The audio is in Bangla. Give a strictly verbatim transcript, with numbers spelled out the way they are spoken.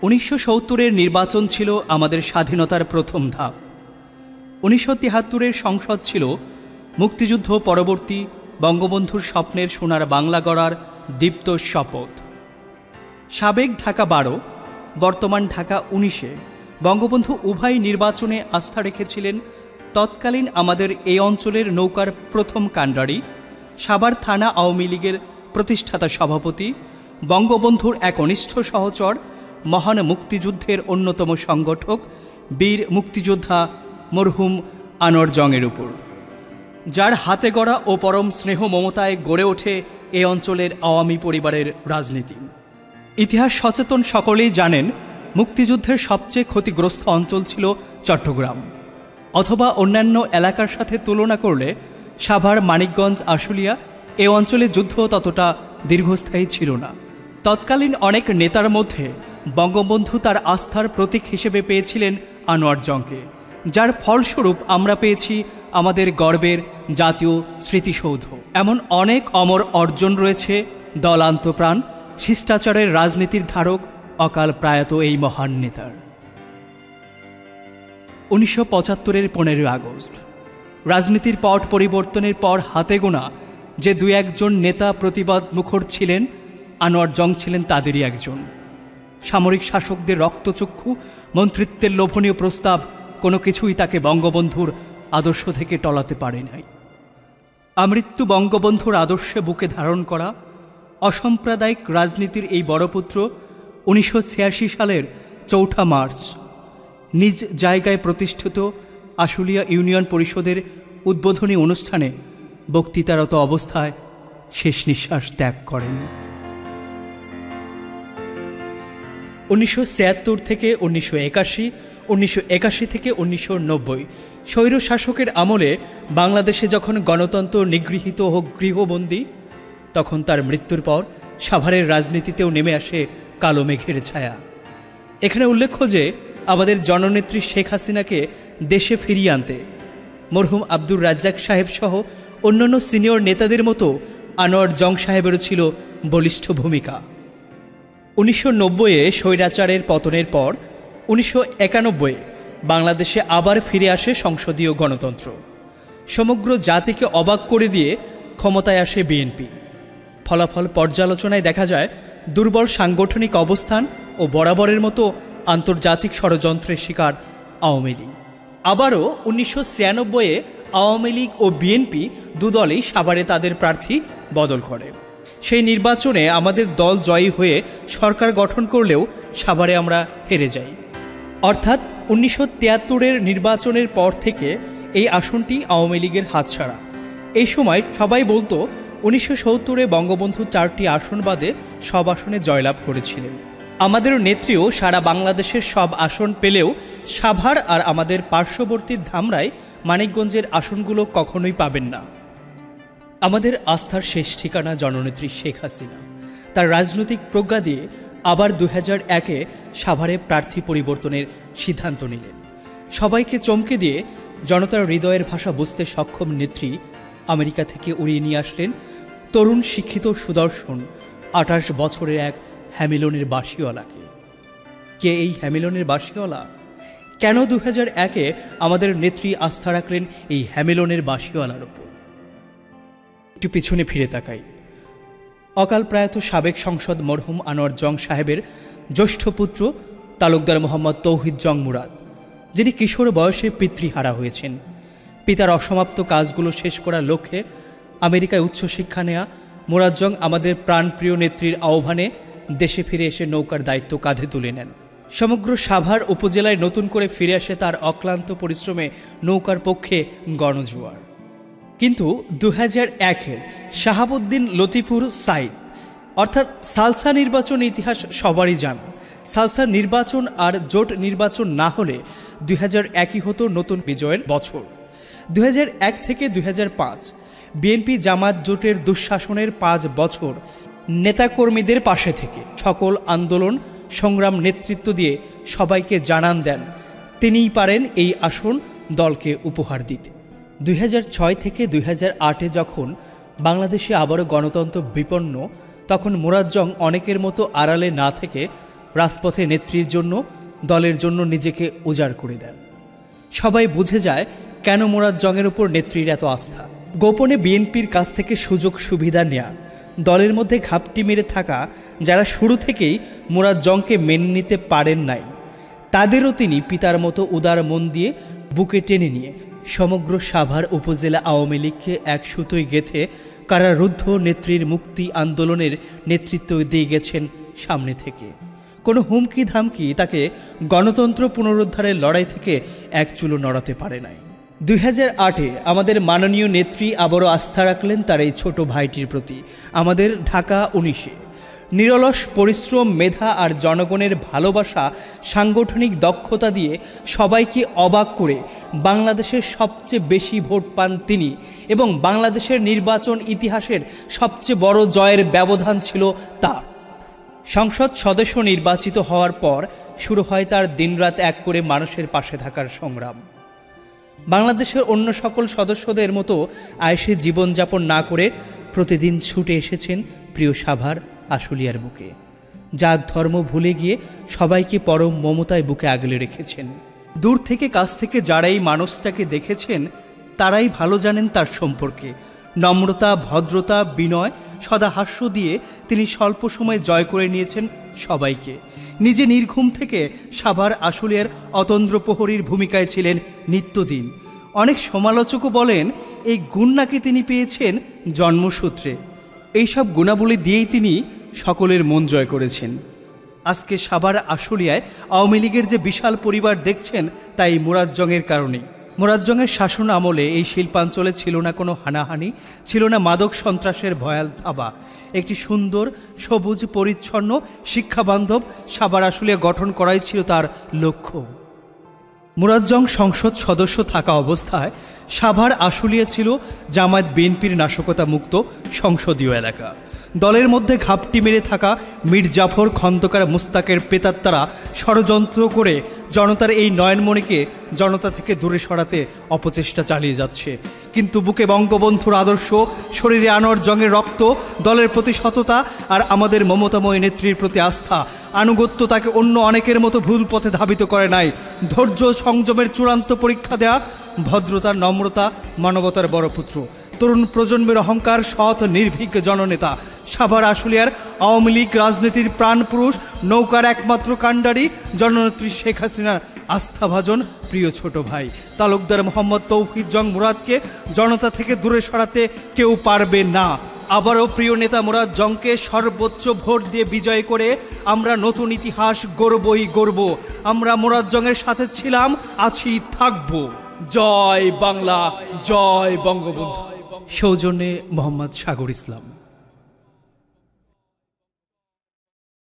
উনিশশো সত্তরের নির্বাচন ছিল আমাদের স্বাধীনতার প্রথম ধাপ। উনিশশো তিয়াত্তরের সংসদ ছিল মুক্তিযুদ্ধ পরবর্তী বঙ্গবন্ধুর স্বপ্নের সোনার বাংলা গড়ার দীপ্ত শপথ। সাবেক ঢাকা বারো, বর্তমান ঢাকা উনিশে বঙ্গবন্ধু উভয় নির্বাচনে আস্থা রেখেছিলেন তৎকালীন আমাদের এই অঞ্চলের নৌকার প্রথম কাণ্ডারি, সাভার থানা আওয়ামী লীগের প্রতিষ্ঠাতা সভাপতি, বঙ্গবন্ধুর এক অনিষ্ঠ সহচর, মহান মুক্তিযুদ্ধের অন্যতম সংগঠক বীর মুক্তিযোদ্ধা মরহুম আনোয়ার জংয়ের উপর, যার হাতে গড়া ও পরম স্নেহ মমতায় গড়ে ওঠে এ অঞ্চলের আওয়ামী পরিবারের রাজনীতি। ইতিহাস সচেতন সকলেই জানেন, মুক্তিযুদ্ধের সবচেয়ে ক্ষতিগ্রস্ত অঞ্চল ছিল চট্টগ্রাম, অথবা অন্যান্য এলাকার সাথে তুলনা করলে সাভার, মানিকগঞ্জ, আশুলিয়া এ অঞ্চলে যুদ্ধ ততটা দীর্ঘস্থায়ী ছিল না। তৎকালীন অনেক নেতার মধ্যে বঙ্গবন্ধু তার আস্থার প্রতীক হিসেবে পেয়েছিলেন আনোয়ার জংকে, যার ফলস্বরূপ আমরা পেয়েছি আমাদের গর্বের জাতীয় স্মৃতিসৌধ। এমন অনেক অমর অর্জন রয়েছে দলান্তপ্রাণ শিষ্টাচারের রাজনীতির ধারক অকাল প্রয়াত এই মহান নেতার। উনিশশো পঁচাত্তরের পনেরোই আগস্ট রাজনীতির পট পরিবর্তনের পর হাতে গোনা যে দু একজন নেতা প্রতিবাদ মুখর ছিলেন, আনোয়ার জং ছিলেন তাদেরই একজন। সামরিক শাসকদের রক্তচক্ষু মন্ত্রিত্বের লোভনীয় প্রস্তাব কোনো কিছুই তাকে বঙ্গবন্ধুর আদর্শ থেকে টলাতে পারে নাই। আমৃত্যু বঙ্গবন্ধুর আদর্শে বুকে ধারণ করা অসাম্প্রদায়িক রাজনীতির এই বড়পুত্র উনিশশো ছিয়াশি সালের চৌঠা মার্চ নিজ জায়গায় প্রতিষ্ঠিত আশুলিয়া ইউনিয়ন পরিষদের উদ্বোধনী অনুষ্ঠানে বক্তৃতারত অবস্থায় শেষ নিঃশ্বাস ত্যাগ করেন। উনিশশো ছিয়াত্তর থেকে উনিশশো একাশি, উনিশশো একাশি থেকে উনিশশো নব্বই স্বৈর শাসকের আমলে বাংলাদেশে যখন গণতন্ত্র নিগৃহীত ও গৃহবন্দী, তখন তার মৃত্যুর পর সাভারের রাজনীতিতেও নেমে আসে কালো মেঘের ছায়া। এখানে উল্লেখ্য যে আমাদের জননেত্রী শেখ হাসিনাকে দেশে ফিরিয়ে আনতে মরহুম আব্দুর রাজ্জাক সাহেব সহ অন্যান্য সিনিয়র নেতাদের মতো আনোয়ার জং সাহেবেরও ছিল বলিষ্ঠ ভূমিকা। উনিশশো নব্বইয়ে স্বৈরাচারের পতনের পর উনিশশো একানব্বইয়ে বাংলাদেশে আবার ফিরে আসে সংসদীয় গণতন্ত্র। সমগ্র জাতিকে অবাক করে দিয়ে ক্ষমতায় আসে বিএনপি। ফলাফল পর্যালোচনায় দেখা যায় দুর্বল সাংগঠনিক অবস্থান ও বরাবরের মতো আন্তর্জাতিক ষড়যন্ত্রের শিকার আওয়ামী লীগ। আবারও উনিশশো ছিয়ানব্বইয়ে আওয়ামী লীগ ও বিএনপি দুদলই সাভারে তাদের প্রার্থী বদল করে। সেই নির্বাচনে আমাদের দল জয়ী হয়ে সরকার গঠন করলেও সাভারে আমরা হেরে যাই। অর্থাৎ উনিশশো তিয়াত্তরের নির্বাচনের পর থেকে এই আসনটি আওয়ামী লীগের হাতছাড়া। এই সময় সবাই বলতো উনিশশো সত্তরে বঙ্গবন্ধু চারটি আসন বাদে সব আসনে জয়লাভ করেছিলেন। আমাদের নেত্রীও সারা বাংলাদেশের সব আসন পেলেও সাভার আর আমাদের পার্শ্ববর্তী ধামরাই, মানিকগঞ্জের আসনগুলো কখনোই পাবেন না। আমাদের আস্থার শেষ ঠিকানা জননেত্রী শেখ হাসিনা তার রাজনৈতিক প্রজ্ঞা দিয়ে আবার দু হাজার একে সাভারে প্রার্থী পরিবর্তনের সিদ্ধান্ত নিলেন। সবাইকে চমকে দিয়ে জনতার হৃদয়ের ভাষা বুঝতে সক্ষম নেত্রী আমেরিকা থেকে উড়িয়ে নিয়ে আসলেন তরুণ, শিক্ষিত, সুদর্শন আঠাশ বছরের এক হ্যামিলনের বাঁশিওয়ালাকে। কে এই হ্যামিলনের বাঁশিওয়ালা? কেন দু হাজার একে আমাদের নেত্রী আস্থা রাখলেন এই হ্যামিলনের বাঁশিওয়ালার ওপর? একটু পিছনে ফিরে তাকাই। অকাল প্রয়াত সাবেক সংসদ মরহুম আনোয়ার জং সাহেবের জ্যেষ্ঠ পুত্র তালুকদার মোহাম্মদ তৌহিদ জং মুরাদ, যিনি কিশোর বয়সে পিতৃহারা হয়েছেন। পিতার অসমাপ্ত কাজগুলো শেষ করার লক্ষ্যে আমেরিকায় উচ্চশিক্ষা নেয়া মুরাদ জং আমাদের প্রাণপ্রিয় নেত্রীর আহ্বানে দেশে ফিরে এসে নৌকার দায়িত্ব কাঁধে তুলে নেন। সমগ্র সাভার উপজেলায় নতুন করে ফিরে আসে তার অক্লান্ত পরিশ্রমে নৌকার পক্ষে গণজোয়ার। কিন্তু দু হাজার একের শাহাবুদ্দিন লতিফুর সাইদ অর্থাৎ সালসা নির্বাচন ইতিহাস সবারই জানা। সালসা নির্বাচন আর জোট নির্বাচন না হলে দুই হাজার একই হতো নতুন বিজয়ের বছর। দুই হাজার এক থেকে দুই হাজার পাঁচ বিএনপি জামাত জোটের দুঃশাসনের পাঁচ বছর নেতাকর্মীদের পাশে থেকে সকল আন্দোলন সংগ্রাম নেতৃত্ব দিয়ে সবাইকে জানান দেন তিনিই পারেন এই আসন দলকে উপহার দিতে। দুই হাজার ছয় থেকে দুই হাজার আটে যখন বাংলাদেশে আবারও গণতন্ত্র বিপন্ন, তখন মুরাদ জং অনেকের মতো আড়ালে না থেকে রাজপথে নেত্রীর জন্য, দলের জন্য নিজেকে উজাড় করে দেন। সবাই বুঝে যায় কেন মুরাদ জংয়ের উপর নেত্রীর এত আস্থা। গোপনে বিএনপির কাছ থেকে সুযোগ সুবিধা নেয়া, দলের মধ্যে ঘাপটি মেরে থাকা যারা শুরু থেকেই মুরাদ জংকে মেনে নিতে পারেন নাই, তাদেরও তিনি পিতার মতো উদার মন দিয়ে বুকে টেনে নিয়ে সমগ্র সাভার উপজেলা আওয়ামী লীগকে এক সুতোয় গেঁথে কারারুদ্ধ নেত্রীর মুক্তি আন্দোলনের নেতৃত্ব দিয়ে গেছেন সামনে থেকে। কোনো হুমকি ধামকি তাকে গণতন্ত্র পুনরুদ্ধারের লড়াই থেকে এক চুলো নড়াতে পারে নাই। দুই হাজার আটে আমাদের মাননীয় নেত্রী আবারও আস্থা রাখলেন তার এই ছোট ভাইটির প্রতি। আমাদের ঢাকা উনিশে নিরলস পরিশ্রম, মেধা আর জনগণের ভালোবাসা, সাংগঠনিক দক্ষতা দিয়ে সবাইকে অবাক করে বাংলাদেশের সবচেয়ে বেশি ভোট পান তিনি, এবং বাংলাদেশের নির্বাচন ইতিহাসের সবচেয়ে বড় জয়ের ব্যবধান ছিল তার। সংসদ সদস্য নির্বাচিত হওয়ার পর শুরু হয় তার দিনরাত এক করে মানুষের পাশে থাকার সংগ্রাম। বাংলাদেশের অন্য সকল সদস্যদের মতো আয়েসে জীবনযাপন না করে প্রতিদিন ছুটে এসেছেন প্রিয় সাভার আশুলিয়ার বুকে। জাত ধর্ম ভুলে গিয়ে সবাইকে পরম মমতায় বুকে আগলে রেখেছেন। দূর থেকে কাছ থেকে যারাই মানুষটাকে দেখেছেন তারাই ভালো জানেন তার সম্পর্কে। নম্রতা, ভদ্রতা, বিনয়, সদা হাস্য দিয়ে তিনি স্বল্প সময়ে জয় করে নিয়েছেন সবাইকে। নিজে নির্ঘুম থেকে সাভার আশুলিয়ার অতন্দ্র প্রহরীর ভূমিকায় ছিলেন নিত্যদিন। অনেক সমালোচকও বলেন এই গুণ নাকি তিনি পেয়েছেন জন্মসূত্রে। এইসব গুণাবলী দিয়েই তিনি সকলের মন জয় করেছেন। আজকে সাভার আশুলিয়ায় আওয়ামী লীগের যে বিশাল পরিবার দেখছেন তাই মুরাদ জংয়ের কারণেই। মুরাদ জংয়ের শাসন আমলে এই শিল্পাঞ্চলে ছিল না কোনো হানাহানি, ছিল না মাদক সন্ত্রাসের ভয়াল থাবা। একটি সুন্দর, সবুজ, পরিচ্ছন্ন, শিক্ষাবান্ধব সাভার আশুলিয়া গঠন করাই ছিল তার লক্ষ্য। মুরাদ জং সংসদ সদস্য থাকা অবস্থায় সাভার আশুলিয়া ছিল জামায়াত বিএনপির নাশকতা মুক্ত সংসদীয় এলাকা। দলের মধ্যে ঘাপটি মেরে থাকা মীর জাফর, খন্দকার, মুস্তাকের প্রেতাত্মারা ষড়যন্ত্র করে জনতার এই নয়নমণিকে জনতা থেকে দূরে সরাতে অপচেষ্টা চালিয়ে যাচ্ছে। কিন্তু বুকে বঙ্গবন্ধুর আদর্শ, শরীরে আনোয়ার জংয়ের রক্ত, দলের প্রতি সততা আর আমাদের মমতাময় নেত্রীর প্রতি আস্থা, আনুগত্য তাকে অন্য অনেকের মতো ভুল পথে ধাবিত করে নাই। ধৈর্য, সংযমের চূড়ান্ত পরীক্ষা দেয়া, ভদ্রতা, নম্রতা, মানবতার বড় পুত্র, তরুণ প্রজন্মের অহংকার, সৎ নির্ভীক জননেতা, সাভার আশুলিয়ার আওয়ামী লীগ রাজনীতির প্রাণপুরুষ, নৌকার একমাত্র কাণ্ডারি, জননেত্রী শেখ হাসিনার আস্থাভাজন প্রিয় ছোট ভাই তালুকদার মোহাম্মদ তৌহিদ জং মুরাদকে জনতা থেকে দূরে সরাতে কেউ পারবে না। আবারও প্রিয় নেতা মুরাদ জংকে সর্বোচ্চ ভোট দিয়ে বিজয় করে আমরা নতুন ইতিহাস গড়বই গড়ব। আমরা মুরাদ জংয়ের সাথে ছিলাম, আছি, থাকব। জয় বাংলা, জয় বঙ্গবন্ধু। সৌজন্যে মোহাম্মদ সাগর ইসলাম।